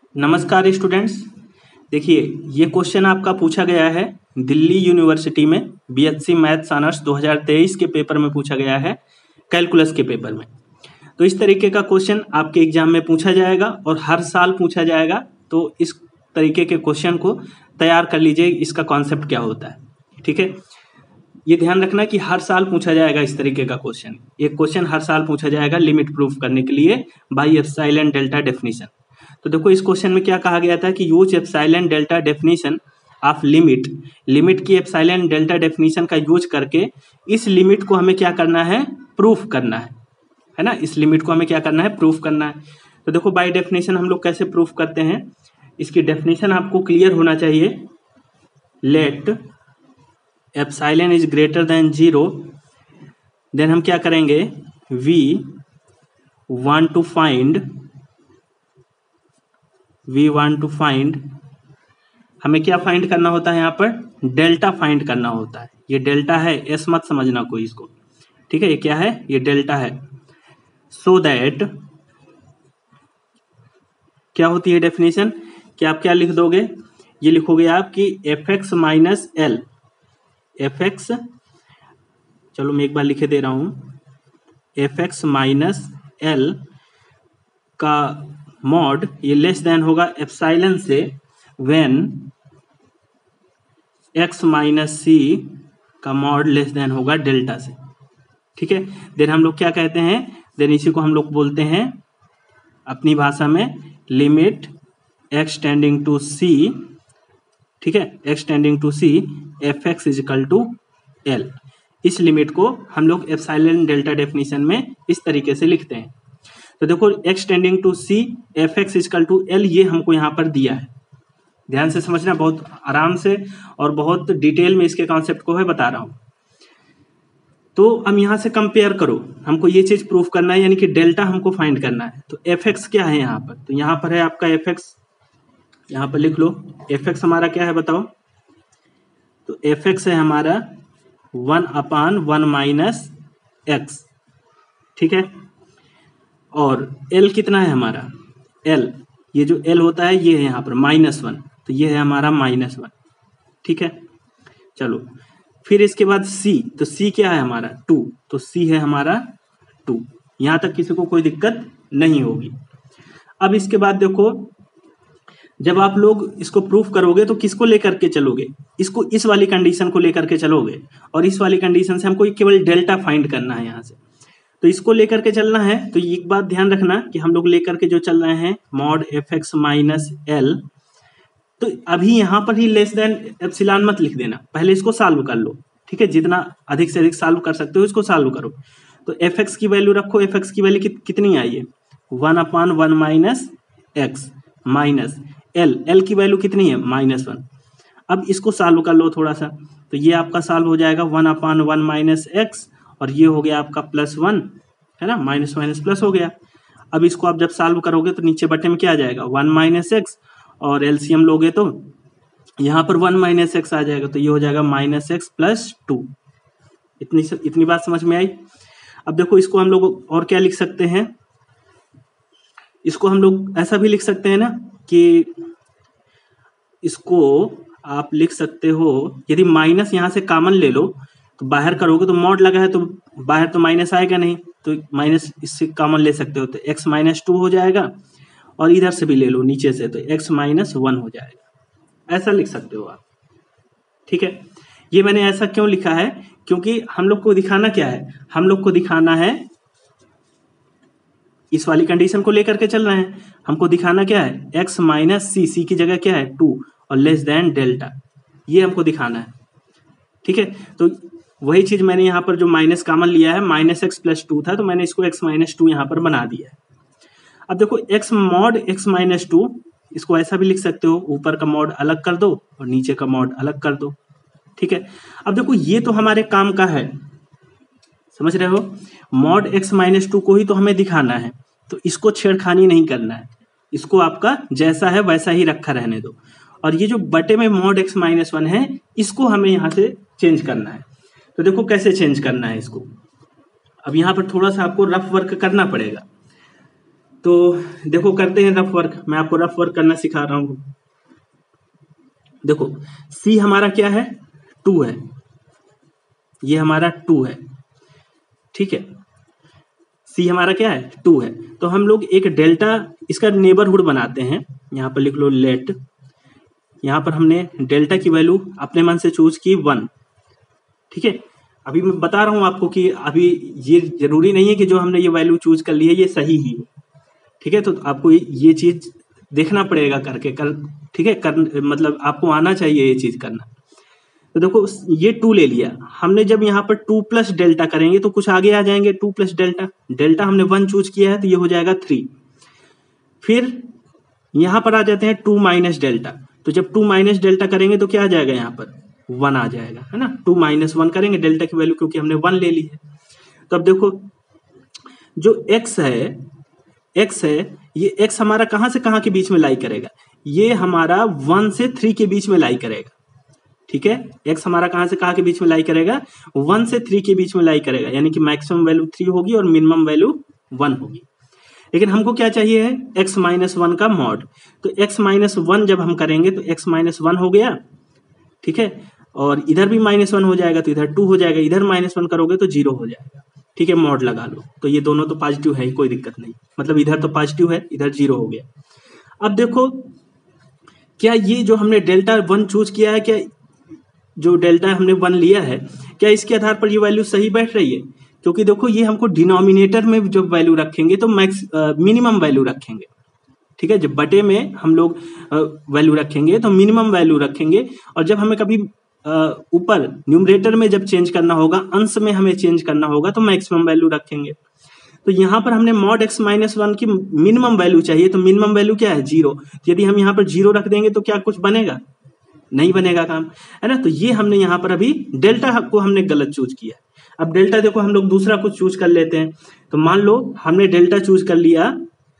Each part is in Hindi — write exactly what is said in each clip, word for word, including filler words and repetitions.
नमस्कार स्टूडेंट्स। देखिए, ये क्वेश्चन आपका पूछा गया है दिल्ली यूनिवर्सिटी में बीएससी मैथ्स ऑनर्स दो हज़ार तेईस के पेपर में पूछा गया है, कैलकुलस के पेपर में। तो इस तरीके का क्वेश्चन आपके एग्जाम में पूछा जाएगा और हर साल पूछा जाएगा। तो इस तरीके के क्वेश्चन को तैयार कर लीजिए, इसका कॉन्सेप्ट क्या होता है। ठीक है, ये ध्यान रखना कि हर साल पूछा जाएगा इस तरीके का क्वेश्चन। एक क्वेश्चन हर साल पूछा जाएगा लिमिट प्रूफ करने के लिए बाई एप्सिलॉन डेल्टा डेफिनेशन। तो देखो, इस क्वेश्चन में क्या कहा गया था कि use epsilon delta definition of limit. Limit की एप्सिलॉन डेल्टा डेफिनेशन का यूज करके इस लिमिट को हमें क्या करना है, प्रूफ करना है, है ना। इस लिमिट को हमें क्या करना है, प्रूफ करना है। तो देखो, बाय डेफिनेशन हम लोग कैसे प्रूफ करते हैं, इसकी डेफिनेशन आपको क्लियर होना चाहिए। Let epsilon is greater than zero, then हम क्या करेंगे, we want to find we want to find हमें क्या फाइंड करना होता है, यहाँ पर डेल्टा फाइंड करना होता है। ये डेल्टा है, एस मत समझना कोई इसको, ठीक है। ये क्या है, ये डेल्टा है। सो दैट क्या होती है डेफिनेशन, कि आप क्या लिख दोगे, ये लिखोगे आप कि F X minus L, F X, चलो मैं एक बार लिखे दे रहा हूं, एफ एक्स माइनस एल का मॉड ये लेस देन होगा एप्सिलॉन से व्हेन एक्स माइनस सी का मॉड लेस देन होगा डेल्टा से। ठीक है, देन हम लोग क्या कहते हैं, देन इसी को हम लोग बोलते हैं अपनी भाषा में limit X tending to C. ठीक है, X tending to C F X is equal to L. इस लिमिट को हम लोग एप्सिलॉन डेल्टा डेफिनेशन में इस तरीके से लिखते हैं। तो देखो, X tending to C F X is equal to L, ये हमको यहाँ पर दिया है। ध्यान से समझना, बहुत आराम से और बहुत डिटेल में इसके कॉन्सेप्ट को है बता रहा हूं। तो अब यहाँ से कंपेयर करो, हमको ये चीज प्रूफ करना है, यानी कि डेल्टा हमको फाइंड करना है। तो एफ एक्स क्या है यहाँ पर, तो यहाँ पर है आपका एफ एक्स, यहाँ पर लिख लो एफ एक्स हमारा क्या है बताओ। तो एफ एक्स है हमारा one upon one minus X. ठीक है, और एल कितना है हमारा, एल, ये जो एल होता है ये है यहाँ पर माइनस वन, तो ये है हमारा माइनस वन। ठीक है, चलो फिर इसके बाद सी, तो सी क्या है हमारा टू, तो सी है हमारा टू। यहां तक किसी को कोई दिक्कत नहीं होगी। अब इसके बाद देखो, जब आप लोग इसको प्रूफ करोगे तो किसको लेकर के चलोगे, इसको, इस वाली कंडीशन को लेकर के चलोगे, और इस वाली कंडीशन से हमको केवल डेल्टा फाइंड करना है यहाँ से। तो इसको लेकर के चलना है। तो एक बात ध्यान रखना कि हम लोग लेकर के जो चल रहे हैं mod F X minus L, तो अभी यहाँ पर ही लेस देन एप्सिलॉन मत लिख देना, पहले इसको सॉल्व कर लो। ठीक है, जितना अधिक से अधिक सॉल्व कर सकते हो इसको सॉल्व करो। तो एफ एक्स की वैल्यू रखो, एफ एक्स की वैल्यू कि, कितनी आई है, one upon one minus X minus L, L की वैल्यू कितनी है, माइनस वन। अब इसको सॉल्व कर लो थोड़ा सा, तो ये आपका सॉल्व हो जाएगा one upon one minus X, और ये हो गया आपका प्लस वन, है ना, माइनस माइनस प्लस हो गया। अब इसको आप जब सॉल्व करोगे तो नीचे बटे में क्या आ जाएगा, वन माइनस एक्स, और एलसीएम लोगे तो यहाँ पर वन माइनस एक्स आ जाएगा, तो ये हो जाएगा माइनस एक्स प्लस टू। इतनी इतनी बात समझ में आई। अब देखो, इसको हम लोग और क्या लिख सकते हैं, इसको हम लोग ऐसा भी लिख सकते हैं ना कि इसको आप लिख सकते हो, यदि माइनस यहाँ से कॉमन ले लो तो बाहर करोगे तो मॉड लगा है तो बाहर तो माइनस आएगा नहीं, तो माइनस इससे कॉमन ले सकते हो, तो एक्स माइनस टू हो जाएगा, और इधर से भी ले लो नीचे से तो एक्स माइनस वन हो जाएगा। ऐसा लिख सकते हो आप। ठीक है, ये मैंने ऐसा क्यों लिखा है, क्योंकि हम लोग को दिखाना क्या है, हम लोग को दिखाना है इस वाली कंडीशन को लेकर के चल रहे हैं, हमको दिखाना क्या है, एक्स माइनस सी, सी की जगह क्या है टू, और लेस देन डेल्टा, ये हमको दिखाना है। ठीक है, तो वही चीज मैंने यहाँ पर जो माइनस कॉमन लिया है, माइनस एक्स प्लस टू था, तो मैंने इसको एक्स माइनस टू यहाँ पर बना दिया है। अब देखो, X mod X minus two, इसको ऐसा भी लिख सकते हो, ऊपर का मॉड अलग कर दो और नीचे का मॉड अलग कर दो। ठीक है, अब देखो, ये तो हमारे काम का है, समझ रहे हो, मॉड एक्स माइनस टू को ही तो हमें दिखाना है, तो इसको छेड़खानी नहीं करना है, इसको आपका जैसा है वैसा ही रखा रहने दो। और ये जो बटे में मॉड एक्स माइनस वन है, इसको हमें यहाँ से चेंज करना है। तो देखो कैसे चेंज करना है इसको, अब यहाँ पर थोड़ा सा आपको रफ वर्क करना पड़ेगा। तो देखो करते हैं रफ वर्क, मैं आपको रफ वर्क करना सिखा रहा हूँ। देखो सी हमारा क्या है, टू है, ये हमारा टू है, ठीक है, सी हमारा क्या है, टू है। तो हम लोग एक डेल्टा इसका नेबरहुड बनाते हैं, यहाँ पर लिख लो लेट, यहाँ पर हमने डेल्टा की वैल्यू अपने मन से चूज की वन, ठीक है। अभी मैं बता रहा हूँ आपको कि अभी ये जरूरी नहीं है कि जो हमने ये वैल्यू चूज कर ली है ये सही ही हो, ठीक है। तो आपको ये चीज देखना पड़ेगा करके कर, ठीक है, कर मतलब आपको आना चाहिए ये चीज करना। तो देखो ये टू ले लिया हमने, जब यहाँ पर टू प्लस डेल्टा करेंगे तो कुछ आगे आ जाएंगे, टू प्लस डेल्टा, डेल्टा हमने वन चूज किया है तो ये हो जाएगा थ्री। फिर यहाँ पर आ जाते हैं टू माइनस डेल्टा, तो जब टू माइनस डेल्टा करेंगे तो क्या आ जाएगा, यहाँ पर वन आ जाएगा, है ना। टू माइनस वन करेंगे डेल्टा की वैल्यू, क्योंकि हमने वन ले ली है। तो अब देखो जो x है, x है, ये x हमारा कहाँ से कहाँ के बीच में लाई करेगा, ये हमारा वन से थ्री के बीच में लाई करेगा, ठीक है। x हमारा कहाँ से कहाँ के बीच में लाई करेगा, वन से थ्री के बीच में लाई करेगा, यानी कि मैक्सिमम वैल्यू थ्री होगी और मिनिमम वैल्यू वन होगी। लेकिन हमको क्या चाहिए है, x माइनस वन का मॉड। तो x माइनस वन जब हम करेंगे तो x माइनस वन हो गया, ठीक है, और इधर भी माइनस वन हो जाएगा तो इधर टू हो जाएगा, इधर माइनस वन करोगे तो जीरो हो जाएगा, ठीक है। मॉड लगा लो, तो ये दोनों तो पॉजिटिव है, कोई दिक्कत नहीं, मतलब इधर तो पॉजिटिव है, इधर जीरो हो गया। अब देखो क्या ये जो हमने डेल्टा वन चूज किया है, क्या जो डेल्टा हमने वन लिया है, क्या इसके आधार पर ये वैल्यू सही बैठ रही है, क्योंकि देखो ये हमको डिनोमिनेटर में जब वैल्यू रखेंगे तो मैक्स मिनिमम वैल्यू रखेंगे, ठीक है। जब बटे में हम लोग वैल्यू रखेंगे तो मिनिमम वैल्यू रखेंगे, और जब हमें कभी ऊपर न्यूमरेटर में जब चेंज करना होगा, अंश में हमें चेंज करना होगा तो मैक्सिमम वैल्यू रखेंगे। तो यहाँ पर हमने मॉड एक्स माइनस वन की मिनिमम वैल्यू चाहिए, तो मिनिमम वैल्यू क्या है, जीरो। तो यदि हम यहाँ पर जीरो रख देंगे तो क्या कुछ बनेगा, नहीं बनेगा काम, है ना। तो ये हमने यहाँ पर अभी डेल्टा को हमने गलत चूज किया। अब डेल्टा देखो हम लोग दूसरा कुछ चूज कर लेते हैं। तो मान लो हमने डेल्टा चूज कर लिया,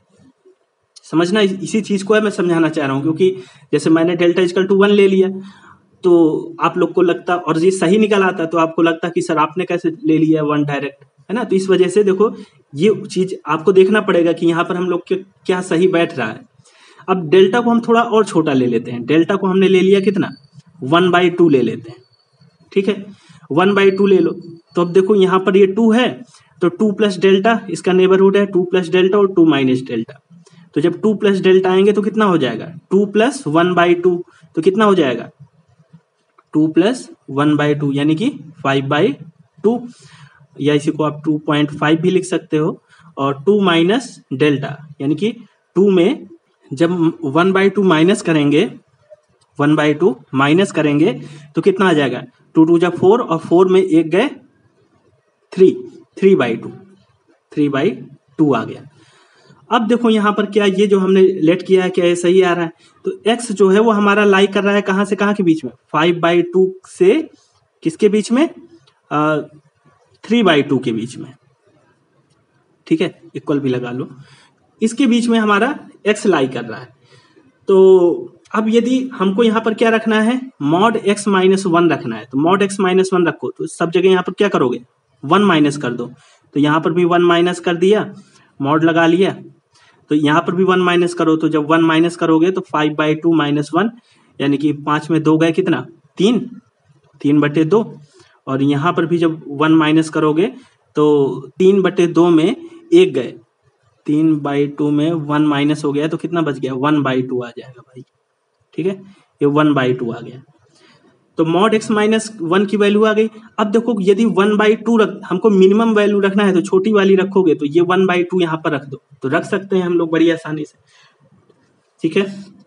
समझना इसी चीज को है मैं समझाना चाह रहा हूँ, क्योंकि जैसे मैंने डेल्टा इक्वल टू वन ले लिया तो आप लोग को लगता, और ये सही निकल आता तो आपको लगता कि सर आपने कैसे ले लिया वन डायरेक्ट, है ना। तो इस वजह से देखो ये चीज आपको देखना पड़ेगा कि यहाँ पर हम लोग के क्या सही बैठ रहा है। अब डेल्टा को हम थोड़ा और छोटा ले लेते हैं, डेल्टा को हमने ले लिया कितना, वन बाई टू ले लेते हैं, ठीक है, वन बाई टू ले लो। तो अब देखो यहाँ पर ये टू है तो टू प्लस डेल्टा इसका नेबरहुड है, टू प्लस डेल्टा और टू माइनस डेल्टा। तो जब टू प्लस डेल्टा आएंगे तो कितना हो जाएगा, two plus one by two, तो कितना हो जाएगा, two plus one by two यानी कि फाइव बाई टू, या इसी को आप टू पॉइंट फाइव भी लिख सकते हो। और टू माइनस डेल्टा यानी कि टू में जब वन बाई टू माइनस करेंगे, वन बाई टू माइनस करेंगे तो कितना आ जाएगा, टू टू जा फोर, और फोर में एक गए three, three by two, three by two आ गया। अब देखो यहाँ पर क्या ये जो हमने लेट किया है क्या ये सही आ रहा है, तो x जो है वो हमारा लाई कर रहा है कहाँ से कहाँ के बीच में, फाइव बाई टू से किसके बीच में, थ्री बाई टू के बीच में, ठीक है, इक्वल भी लगा लो, इसके बीच में हमारा x लाई कर रहा है। तो अब यदि हमको यहाँ पर क्या रखना है, मॉड x माइनस वन रखना है, तो मॉड x माइनस वन रखो, तो सब जगह यहाँ पर क्या करोगे, वन माइनस कर दो। तो यहाँ पर भी वन माइनस कर दिया, मॉड लगा लिया, तो यहाँ पर भी वन माइनस करो, तो जब वन माइनस करोगे तो five by two minus one, यानी कि पाँच में दो गए कितना, तीन, तीन बटे दो, और यहाँ पर भी जब वन माइनस करोगे तो तीन बटे दो में एक गए, तीन बाई टू में वन माइनस हो गया तो कितना बच गया, वन बाई टू आ जाएगा भाई, ठीक है, ये वन बाई टू आ गया। तो मॉड एक्स माइनस वन की वैल्यू आ गई। अब देखो यदि वन बाई टू रख, हमको मिनिमम वैल्यू रखना है तो छोटी वाली रखोगे, तो ये वन बाई टू यहाँ पर रख दो, तो रख सकते हैं हम लोग बड़ी आसानी से, ठीक है,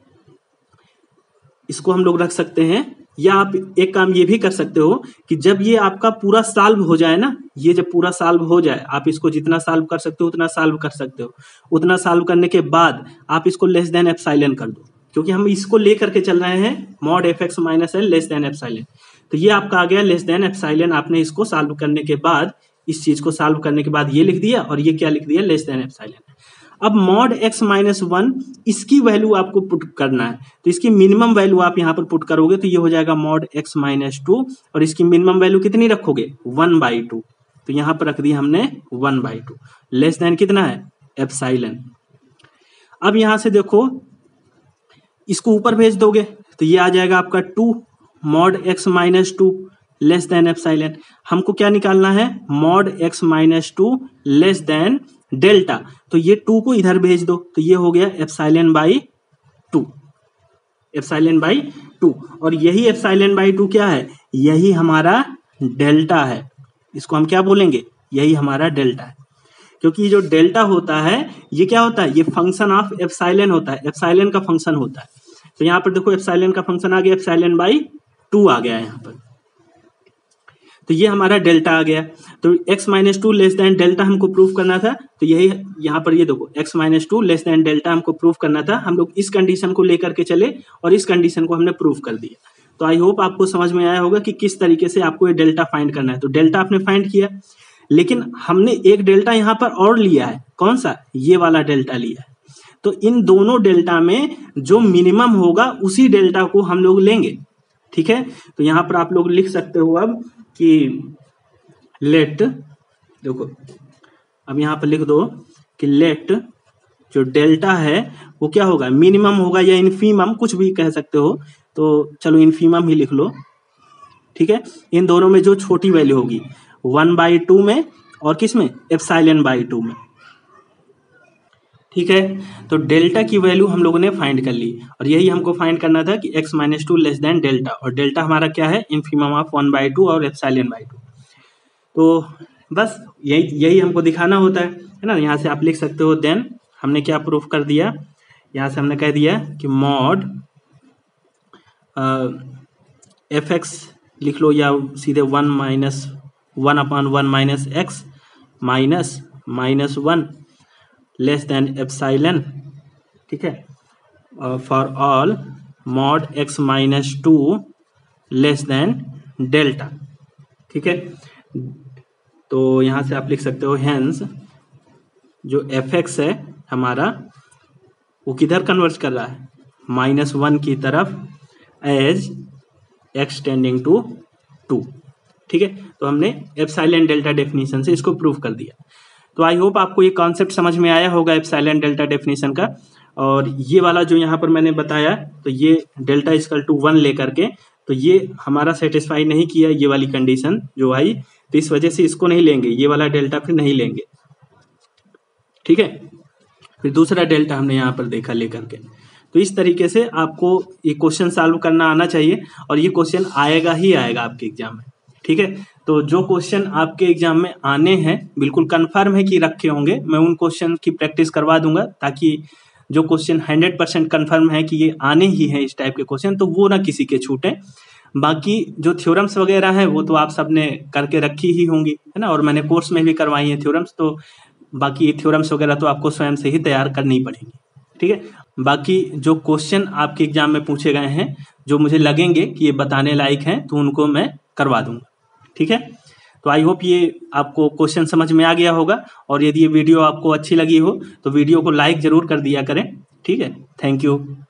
इसको हम लोग रख सकते हैं। या आप एक काम ये भी कर सकते हो कि जब ये आपका पूरा सॉल्व हो जाए ना, ये जब पूरा सॉल्व हो जाए, आप इसको जितना सॉल्व कर सकते हो उतना सॉल्व कर सकते हो, उतना सॉल्व करने के बाद आप इसको लेस देन एप्सिलॉन कर दो, क्योंकि हम इसको लेकर के चल रहे हैं mod F X minus L less than epsilon. तो ये आपका आ गया लेस देन एप्सिलॉन, आपने इसको सॉल्व करने के बाद, इस चीज को सॉल्व करने के बाद ये लिख दिया, और ये क्या लिख दिया, लेस देन एप्सिलॉन। अब मॉड एक्स माइनस वन इसकी वैल्यू आपको पुट करना है, तो इसकी मिनिमम वैल्यू आप यहाँ पर पुट करोगे तो ये हो जाएगा मॉड एक्स माइनस टू, और इसकी मिनिमम वैल्यू कितनी रखोगे, वन बाई टू, तो यहाँ पर रख दी हमने one by two, less than कितना है, एप्सिलॉन, अब यहां से देखो इसको ऊपर भेज दोगे तो ये आ जाएगा आपका two mod X minus two less than epsilon. हमको क्या निकालना है, mod X minus two less than delta, तो ये टू को इधर भेज दो तो ये हो गया epsilon by two, epsilon by two. और यही एप्सिलॉन बाई टू क्या है, यही हमारा डेल्टा है, इसको हम क्या बोलेंगे, यही हमारा डेल्टा है। क्योंकि ये जो डेल्टा होता है ये क्या होता है, ये फंक्शन ऑफ एप्सिलॉन होता है, एप्सिलॉन का फंक्शन होता है। तो यहाँ पर देखो एप्सिलॉन का फंक्शन आ गया, एप्सिलॉन बाई टू आ गया है यहाँ पर, तो ये हमारा डेल्टा आ गया। तो x minus two less than delta हमको प्रूफ करना था, तो यही यहाँ पर ये देखो x minus two less than delta हमको प्रूफ करना था। हम लोग इस कंडीशन को लेकर के चले और इस कंडीशन को हमने प्रूफ कर दिया। तो आई होप आपको समझ में आया होगा कि किस तरीके से आपको ये डेल्टा फाइंड करना है। तो डेल्टा आपने फाइंड किया, लेकिन हमने एक डेल्टा यहाँ पर और लिया है, कौन सा, ये वाला डेल्टा लिया है। तो इन दोनों डेल्टा में जो मिनिमम होगा उसी डेल्टा को हम लोग लेंगे, ठीक है। तो यहाँ पर आप लोग लिख सकते हो अब कि लेट, देखो अब यहाँ पर लिख दो कि लेट जो डेल्टा है वो क्या होगा, मिनिमम होगा या इनफीमम, कुछ भी कह सकते हो। तो चलो इनफीमम ही लिख लो, ठीक है। इन दोनों में जो छोटी वैल्यू होगी वन बाई टू में और किस में, एप्सिलॉन बाई टू में, ठीक है। तो डेल्टा की वैल्यू हम लोगों ने फाइंड कर ली और यही हमको फाइंड करना था कि x minus two less than delta, और डेल्टा हमारा क्या है, infimum of one by two और एप्सिलॉन बाई टू। तो बस यही यही हमको दिखाना होता है, है ना। यहाँ से आप लिख सकते हो देन हमने क्या प्रूफ कर दिया, यहाँ से हमने कह दिया कि मॉड एफ एक्स लिख लो या सीधे one minus one upon one minus X minus minus one less than epsilon, ठीक है, for all mod X minus two less than delta, ठीक है। तो यहाँ से आप लिख सकते हो हेंस जो एफ एक्स है हमारा वो किधर कन्वर्ट कर रहा है, माइनस वन की तरफ, as X tending to two, ठीक है। तो हमने एप्सिलॉन डेल्टा डेफिनेशन से इसको प्रूव कर दिया। तो आई होप आपको ये कॉन्सेप्ट समझ में आया होगा एप्सिलॉन डेल्टा डेफिनेशन का। और ये वाला जो यहाँ पर मैंने बताया, तो ये डेल्टा इक्वल टू वन लेकर के, तो ये हमारा सेटिस्फाई नहीं किया ये वाली कंडीशन जो आई, तो इस वजह से इसको नहीं लेंगे, ये वाला डेल्टा फिर नहीं लेंगे, ठीक है। फिर दूसरा डेल्टा हमने यहाँ पर देखा लेकर के। तो इस तरीके से आपको ये क्वेश्चन सॉल्व करना आना चाहिए और ये क्वेश्चन आएगा ही आएगा आपके एग्जाम में, ठीक है। तो जो क्वेश्चन आपके एग्जाम में आने हैं बिल्कुल कंफर्म है कि रखे होंगे, मैं उन क्वेश्चन की प्रैक्टिस करवा दूंगा, ताकि जो क्वेश्चन हंड्रेड परसेंट कन्फर्म है कि ये आने ही है इस टाइप के क्वेश्चन, तो वो ना किसी के छूटे। बाकी जो थ्योरम्स वगैरह हैं वो तो आप सबने करके रखी ही होंगी, है ना, और मैंने कोर्स में भी करवाई है थ्योरम्स, तो बाकी थ्योरम्स वगैरह तो आपको स्वयं से ही तैयार करनी पड़ेगी, ठीक है। बाकी जो क्वेश्चन आपके एग्जाम में पूछे गए हैं जो मुझे लगेंगे कि ये बताने लायक हैं, तो उनको मैं करवा दूंगा, ठीक है। तो आई होप ये आपको क्वेश्चन समझ में आ गया होगा, और यदि ये वीडियो आपको अच्छी लगी हो तो वीडियो को लाइक जरूर कर दिया करें, ठीक है। Thank you.